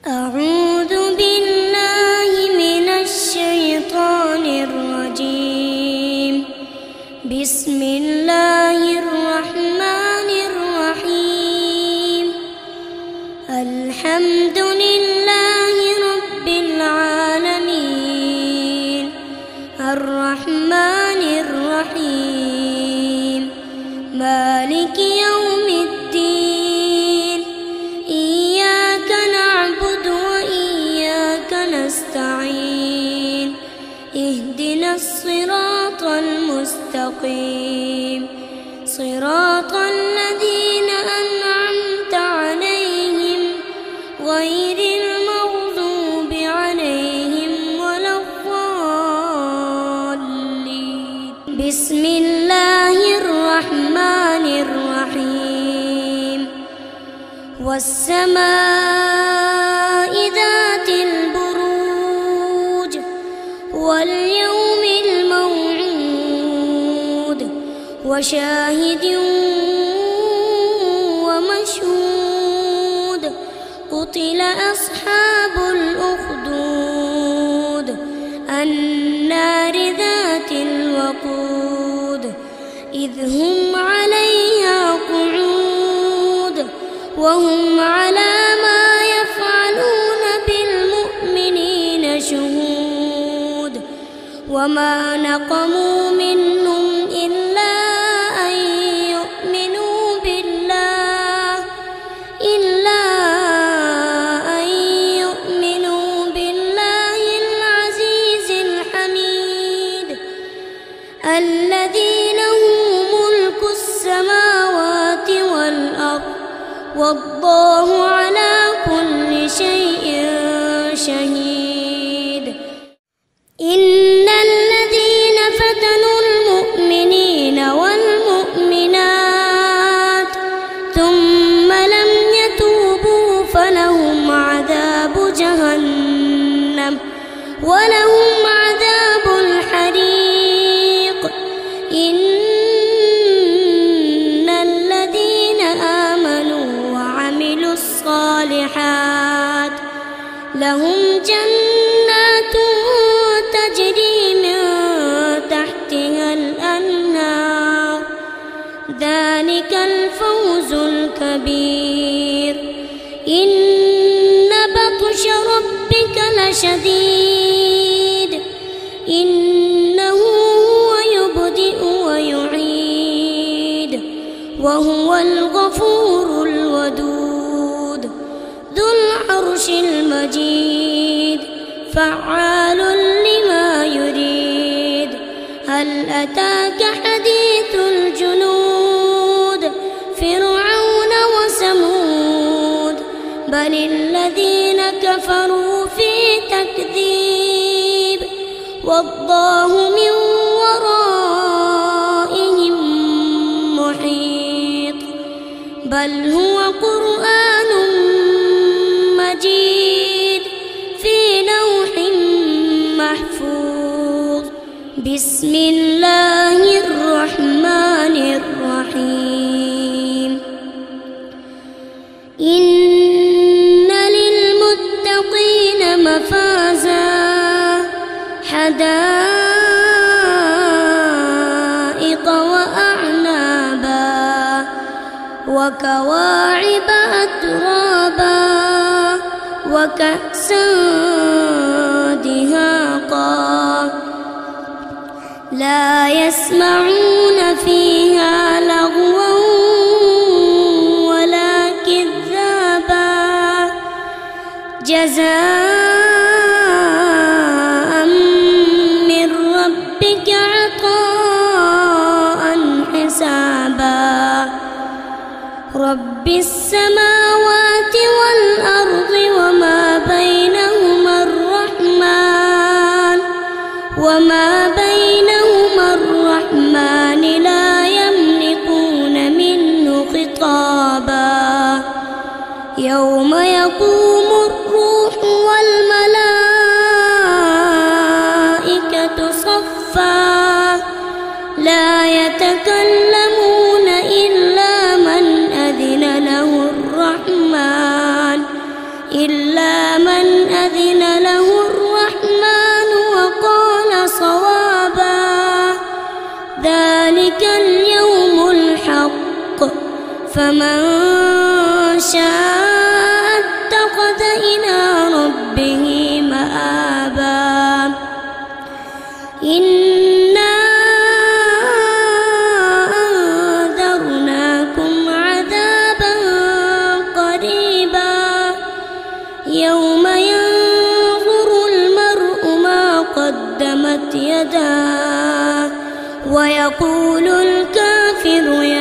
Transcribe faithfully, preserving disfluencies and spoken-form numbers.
أعوذ بالله من الشيطان الرجيم. بسم الله الرحمن الرحيم. الحمد لله رب العالمين الرحمن الرحيم مالك يوم الدين. إياك نعبد وإياك نستعين. اهدنا الصراط المستقيم صراط الذين أنعمت عليهم غير المغضوب عليهم ولا الضالين. بسم الله الرحمن الرحيم. والسماء ذات البروج واليوم الموعود وشاهد ومشهود. قتل أصحاب الأخدود النار ذات الوقود إذ هم عليها قعود وهم على ما يفعلون بالمؤمنين شهود. وما نقموا منهم إلا أن يؤمنوا بالله إلا أن يؤمنوا بالله العزيز الحميد الذي له ملك السماوات والأرض والله على كل شيء شهيد. إن الذين فتنوا المؤمنين والمؤمنات ثم لم يتوبوا فلهم عذاب جهنم ولهم عذاب الحريق. إن الذين آمنوا وعملوا الصالحات لهم جنات تجري من تحتها الأنهار ذلك الفوز الكبير. إن بطش ربك لشديد إنه هو يبدئ ويعيد وهو الغفور الودود ذو العرش المجيد فعال لما يريد. هل أتاك حديث الجنود فرعون وثمود بل الذين كفروا في تكذيب والله من ورائهم محيط. بل هو قرآن مجيد في لوح محفوظ. بسم الله الرحمن الرحيم. إن للمتقين مفازا حدائق وأعنابا وكواعب أترابا وكأسا دهاقا لا يسمعون فيها لغوا ولا كذابا جزاء من ربك عطاء حسابا. رب السماوات والأرض وما بينهما الرحمن وما بينهما الرحمن لا يملكون منه خطابا. يوم يقوم الروح والملائكة صفا لا يتكلمون إلا من أذن له الرحمن إلا من ذلك اليوم الحق فمن شاء اتخذ إلى ربه مآبا إنا أنذرناكم عذابا قريبا يوم ينظر المرء ما قدمت يداه ويقول الكافر يا